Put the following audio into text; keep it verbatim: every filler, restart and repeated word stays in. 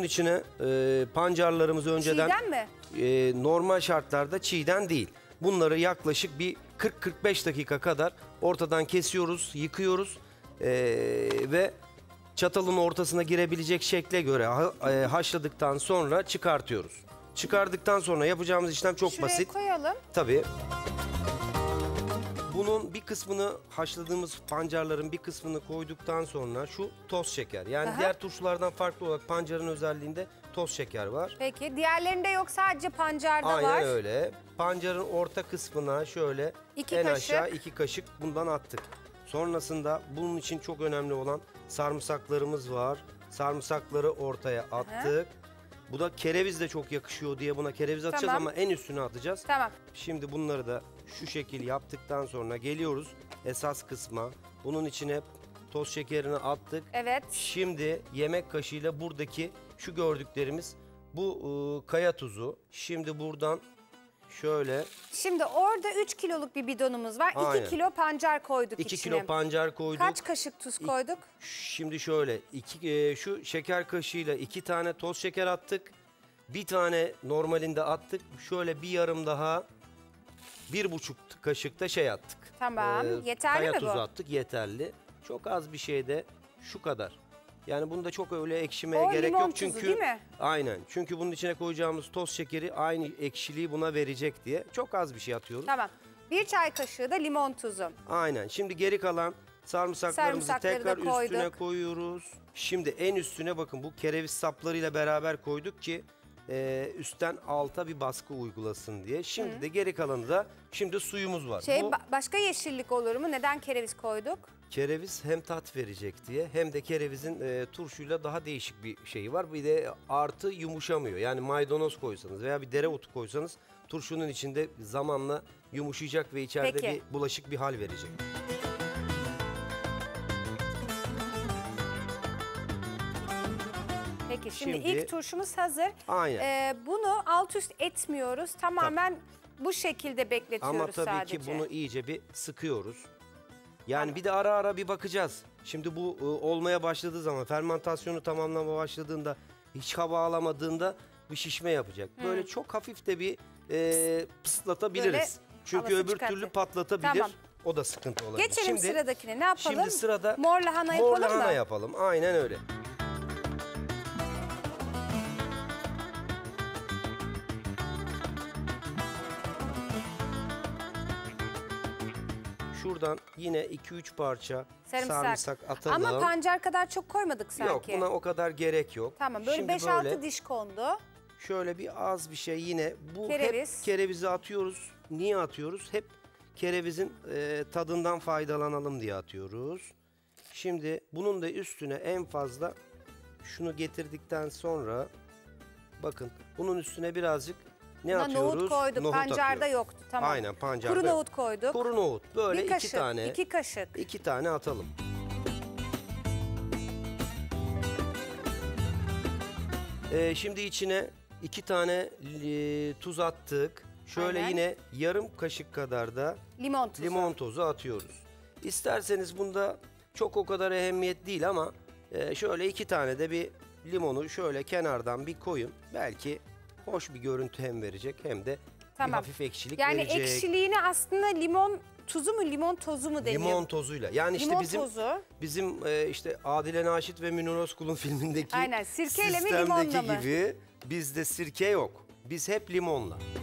bunun içine e, pancarlarımızı önceden... Çiğden mi? E, normal şartlarda çiğden değil. Bunları yaklaşık bir kırk kırk beş dakika kadar ortadan kesiyoruz, yıkıyoruz e, ve çatalın ortasına girebilecek şekle göre ha, e, haşladıktan sonra çıkartıyoruz. Çıkardıktan sonra yapacağımız işlem çok Şuraya basit. koyalım. Tabii. Bunun bir kısmını haşladığımız pancarların bir kısmını koyduktan sonra şu toz şeker. Yani Aha. diğer turşulardan farklı olarak pancarın özelliğinde toz şeker var. Peki diğerlerinde yok, sadece pancarda Aynen var. Aynen öyle. Pancarın orta kısmına şöyle İki en kaşık. aşağı iki kaşık bundan attık. Sonrasında bunun için çok önemli olan sarımsaklarımız var. Sarımsakları ortaya attık. Aha. Bu da kereviz de çok yakışıyor diye buna kereviz atacağız, tamam, ama en üstüne atacağız. Tamam. Şimdi bunları da şu şekil yaptıktan sonra geliyoruz esas kısma. Bunun içine toz şekerini attık. Evet. Şimdi yemek kaşığıyla buradaki şu gördüklerimiz bu ıı, kaya tuzu. Şimdi buradan şöyle. Şimdi orada üç kiloluk bir bidonumuz var. Aynen. iki kilo pancar koyduk iki içine. kilo pancar koyduk. Kaç kaşık tuz koyduk? Şimdi şöyle iki, e, şu şeker kaşığıyla iki tane toz şeker attık. Bir tane normalinde attık. Şöyle bir yarım daha bir buçuk kaşık da şey attık. Tamam. Ee, Yeterli kaya mi tuzu bu? attık, yeterli. Çok az bir şeyde şu kadar. Yani bunda çok öyle ekşimeye O gerek limon yok tuzu, çünkü değil mi? aynen. Çünkü bunun içine koyacağımız toz şekeri aynı ekşiliği buna verecek diye çok az bir şey atıyoruz. Tamam. Bir çay kaşığı da limon tuzu. Aynen. Şimdi geri kalan sarımsaklarımızı Sarımsakları tekrar da koyduk. üstüne koyuyoruz. Şimdi en üstüne bakın bu kereviz saplarıyla beraber koyduk ki e, üstten alta bir baskı uygulasın diye. Şimdi Hı. de geri kalanı da şimdi suyumuz var. Şey, bu, ba başka yeşillik olur mu? Neden kereviz koyduk? Kereviz hem tat verecek diye hem de kerevizin e, turşuyla daha değişik bir şeyi var. Bir de artı yumuşamıyor. Yani maydanoz koysanız veya bir dereotu koysanız turşunun içinde zamanla yumuşayacak ve içeride Peki. bir bulaşık bir hal verecek. Peki şimdi, Şimdi ilk turşumuz hazır. Aynen. Ee, bunu alt üst etmiyoruz. Tamamen tabii. bu şekilde bekletiyoruz Ama tabii sadece. ki bunu iyice bir sıkıyoruz. Yani tamam. Bir de ara ara bir bakacağız. Şimdi bu e, olmaya başladığı zaman, fermentasyonu tamamlama başladığında, hiç hava alamadığında bir şişme yapacak. Hmm. Böyle çok hafif de bir e, pıslatabiliriz. Böyle çünkü öbür çıkartıyor. Türlü patlatabilir. Tamam. O da sıkıntı olabilir. Geçelim şimdi, sıradakine. Ne yapalım? Şimdi sırada mor lahana yapalım mor lahana mı? yapalım. Aynen öyle. Şuradan yine iki üç parça sarımsak. sarımsak atalım. Ama pancar kadar çok koymadık sanki. Yok, buna o kadar gerek yok. Tamam, böyle beş altı diş kondu. Şöyle bir az bir şey yine. Bu kereviz. Hep kerevizi atıyoruz. Niye atıyoruz? Hep kerevizin e, tadından faydalanalım diye atıyoruz. Şimdi bunun da üstüne en fazla şunu getirdikten sonra bakın bunun üstüne birazcık ne Buna atıyoruz? Nohut koyduk. Nohut Pancarda atıyoruz. yoktu. Tamam. Aynen pancarda. Kuru nohut koyduk. Kuru nohut. Böyle bir kaşık, iki tane. iki kaşık. İki tane atalım. Ee, şimdi içine iki tane e, tuz attık. Şöyle Aynen. yine yarım kaşık kadar da limon tozu. limon tozu atıyoruz. İsterseniz bunda çok o kadar ehemmiyet değil ama e, şöyle iki tane de bir limonu şöyle kenardan bir koyun. Belki hoş bir görüntü hem verecek hem de tamam. bir hafif ekşilik yani verecek. Yani ekşiliğini aslında limon tuzu mu limon tozu mu deniyor? Limon tozuyla. Yani işte limon bizim tozu. bizim e, işte Adile Naşit ve Münir Özkul'un filmindeki Aynen, sirkeyle mi sistemdeki limonla mı? gibi bizde sirke yok. Biz hep limonla.